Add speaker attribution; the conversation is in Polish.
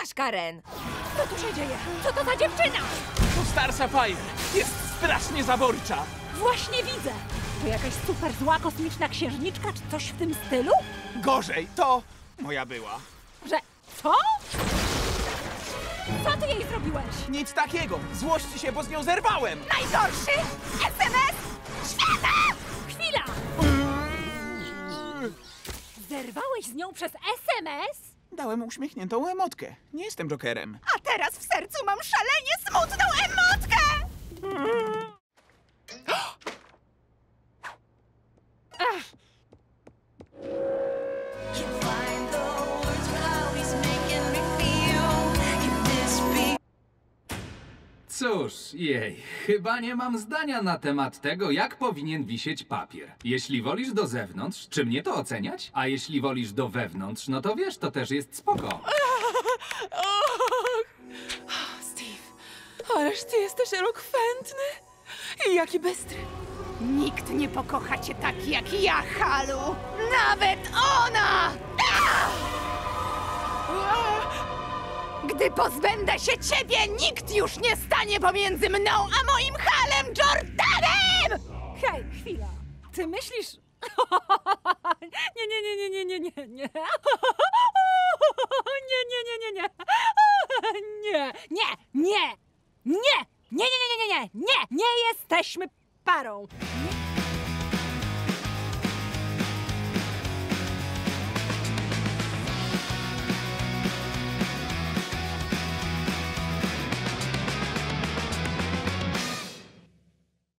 Speaker 1: gadasz, Karen?
Speaker 2: Co tu się dzieje? Co to za dziewczyna?
Speaker 3: To Star Sapphire! Jest strasznie zaborcza!
Speaker 2: Właśnie widzę! To jakaś super zła kosmiczna księżniczka, czy coś w tym stylu?
Speaker 3: Gorzej, to moja była.
Speaker 2: Że co? Co ty jej zrobiłeś?
Speaker 3: Nic takiego! Złości się, bo z nią zerwałem!
Speaker 2: Najgorszy SMS świata! Chwila! Zerwałeś z nią przez SMS?
Speaker 3: Dałem uśmiechniętą emotkę. Nie jestem Jokerem.
Speaker 2: A teraz w sercu mam szalenie smutną emotkę!
Speaker 4: Cóż, chyba nie mam zdania na temat tego, jak powinien wisieć papier. Jeśli wolisz do zewnątrz, czy mnie to oceniać? A jeśli wolisz do wewnątrz, no to wiesz, to też jest spoko.
Speaker 1: Steve, ależ ty jesteś elokwentny i jaki bystry.
Speaker 2: Nikt nie pokocha cię tak jak ja, Halu! Nawet ona! Gdy pozbędę się ciebie, nikt już nie stanie pomiędzy mną a moim Halem Jordanem! Hej, chwila. Ty myślisz... nie.